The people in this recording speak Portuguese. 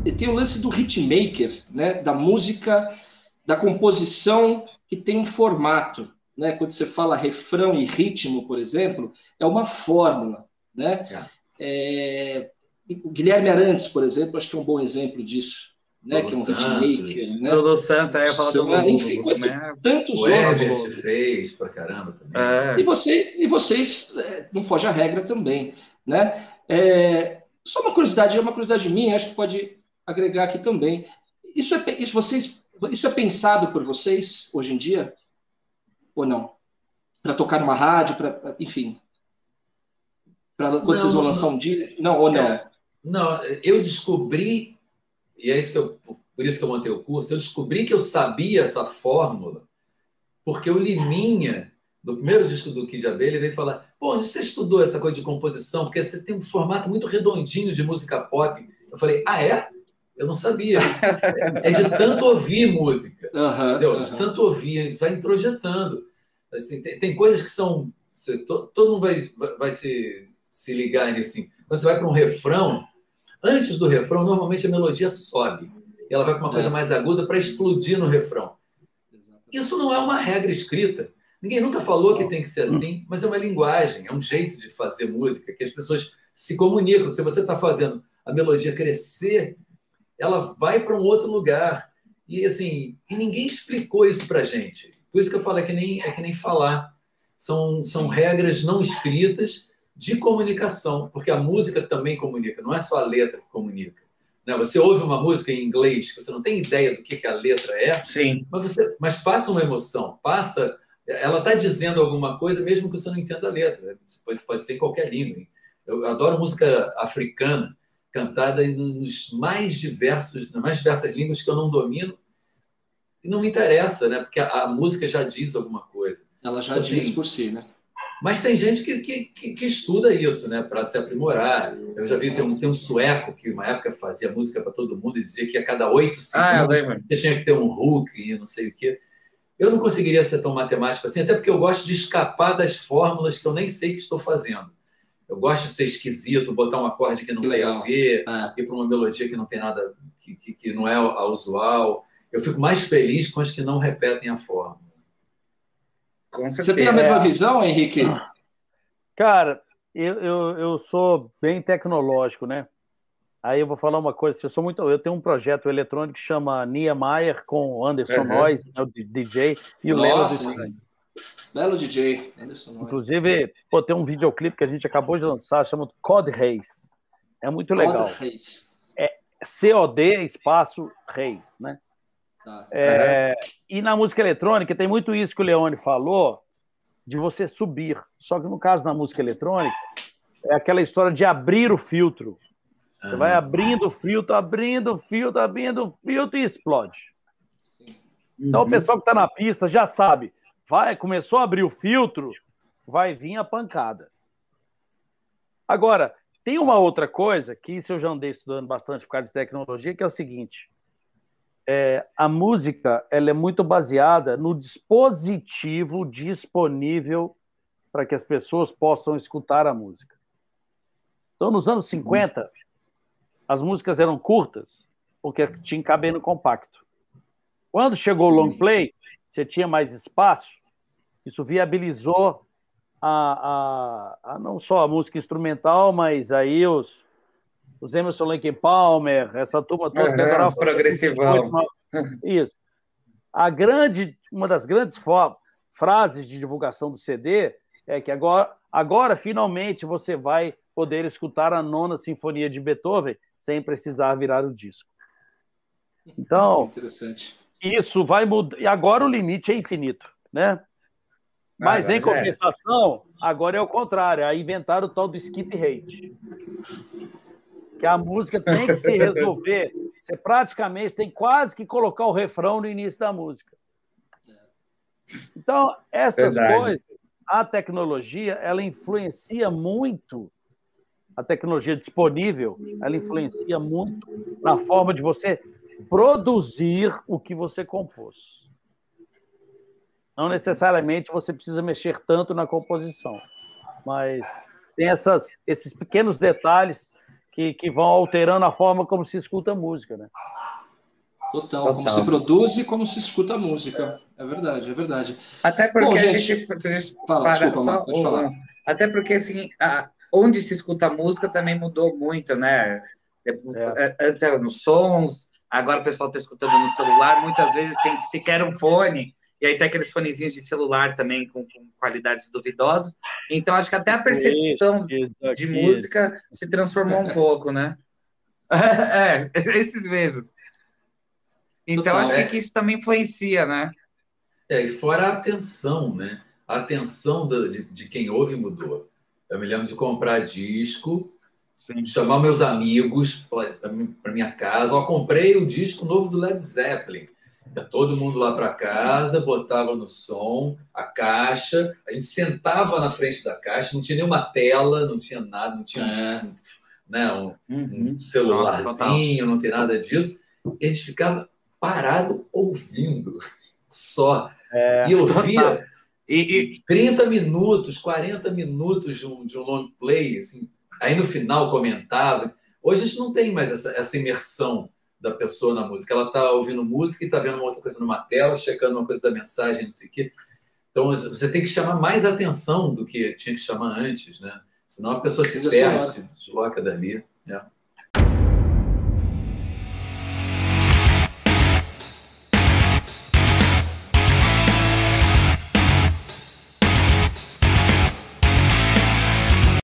tem o lance do hitmaker, né? Da música, da composição que tem um formato, né? Quando você fala refrão e ritmo, por exemplo, é uma fórmula, né? É. O Guilherme Arantes, por exemplo, acho que é um bom exemplo disso, né? Lulu Que é um hitmaker, Santos, né? Lulu Santos, aí eu falo do Enfim, Lulu também. o tantos Herbert outros. fez pra caramba também. É, E vocês, não foge a regra também, né? Só uma curiosidade, é uma curiosidade minha, acho que pode agregar aqui também. Isso é pensado por vocês hoje em dia ou não? Para tocar numa rádio, enfim, quando Não, vocês vão não, lançar um dia, não ou não? não, eu descobri, e é isso por isso que eu montei o curso, eu descobri que eu sabia essa fórmula, porque o Liminha, do primeiro disco do Kid Abelha, ele veio falar: pô, onde você estudou essa coisa de composição? Porque você tem um formato muito redondinho de música pop. Eu falei: ah, é? Eu não sabia. É de tanto ouvir música, entendeu? De tanto ouvir, vai introjetando. Assim, tem coisas que são. Todo mundo vai se ligar nisso. Assim. Quando você vai para um refrão, antes do refrão, normalmente a melodia sobe. E ela vai para uma coisa mais aguda para explodir no refrão. Isso não é uma regra escrita. Ninguém nunca falou que tem que ser assim, mas é uma linguagem, é um jeito de fazer música, que as pessoas se comunicam. Se você está fazendo a melodia crescer, ela vai para um outro lugar. E assim, e ninguém explicou isso para gente. Por isso que eu falo, é que nem falar. São regras não escritas de comunicação, porque a música também comunica, não é só a letra que comunica. Né? Você ouve uma música em inglês, você não tem ideia do que a letra é, sim. mas passa uma emoção, ela está dizendo alguma coisa, mesmo que você não entenda a letra. Isso pode ser em qualquer língua. Hein? Eu adoro música africana, cantada nas mais diversas línguas que eu não domino, e não me interessa, né? Porque a música já diz alguma coisa. Ela já diz por si, né? Mas tem gente que estuda isso, né? Para se aprimorar. Eu já vi, tem um sueco que uma época fazia música para todo mundo e dizia que a cada 8 segundos você tinha que ter um hook e não sei o quê. Eu não conseguiria ser tão matemático assim, até porque eu gosto de escapar das fórmulas que eu nem sei que estou fazendo. Eu gosto de ser esquisito, botar um acorde que não tem a ver, ir para uma melodia que não tem nada, que não é a usual. Eu fico mais feliz com as que não repetem a fórmula. Você tem a mesma visão, Henrique? Cara, eu sou bem tecnológico, né? Aí eu vou falar uma coisa, eu tenho um projeto eletrônico que chama Niemeyer com o Anderson Noyes, né, o DJ, e o Lelo do Estranho. Belo DJ, Anderson Noyes. Inclusive, tem um videoclipe que a gente acabou de lançar, chama Code Reis. É muito legal. Code Reis. É COD espaço Reis, né? Tá. E na música eletrônica tem muito isso que o Leone falou, de você subir. Só que no caso da música eletrônica, é aquela história de abrir o filtro. Você vai abrindo o filtro e explode. Então o pessoal que está na pista já sabe, começou a abrir o filtro, vai vir a pancada. Agora, tem uma outra coisa, que isso eu já andei estudando bastante por causa de tecnologia, que é o seguinte, a música ela é muito baseada no dispositivo disponível para que as pessoas possam escutar a música. Então, nos anos 50, as músicas eram curtas, porque tinha que caber no compacto. Quando chegou o long play, você tinha mais espaço, isso viabilizou não só a música instrumental, mas aí os Emerson Lake and Palmer, essa turma toda que adorava progressivão. Isso. Uma das grandes frases de divulgação do CD é que agora finalmente você vai poder escutar a Nona Sinfonia de Beethoven sem precisar virar o disco. Então, interessante. Isso vai mudar. E agora o limite é infinito, né? Mas, em compensação, agora é o contrário. Aí inventaram o tal do skip rate. Que a música tem que se resolver. Você praticamente tem quase que colocar o refrão no início da música. Então, essas coisas, a tecnologia, ela influencia muito, a tecnologia disponível, ela influencia muito na forma de você produzir o que você compôs. Não necessariamente você precisa mexer tanto na composição, mas tem esses pequenos detalhes que vão alterando a forma como se escuta a música, né? Total, como se produz e como se escuta a música. É verdade, é verdade. Até porque Bom, a gente, gente fala, para desculpa, só Marco, pode falar. até porque assim, onde se escuta a música também mudou muito, né? Antes era nos sons, agora o pessoal está escutando no celular, muitas vezes sem sequer um fone, e aí tem aqueles fonezinhos de celular também com qualidades duvidosas. Então acho que até a percepção de música se transformou um pouco, né? Esses mesmos. Então, acho que isso também influencia, né? E fora a atenção, né? A atenção de quem ouve mudou. Eu me lembro de comprar disco, chamar meus amigos para minha casa. Ó, comprei o disco novo do Led Zeppelin. Ia todo mundo lá para casa, botava no som, a caixa. A gente sentava na frente da caixa, não tinha nenhuma tela, não tinha nada, não tinha um celularzinho, não tem nada disso. E a gente ficava parado ouvindo só. E ouvia 30 minutos, 40 minutos de um long play. Assim. Aí no final comentava. Hoje a gente não tem mais essa imersão da pessoa na música. Ela está ouvindo música e está vendo uma outra coisa numa tela, checando uma coisa da mensagem, não sei o quê. Então você tem que chamar mais atenção do que tinha que chamar antes, né? Senão a pessoa se perde, se desloca dali. Né?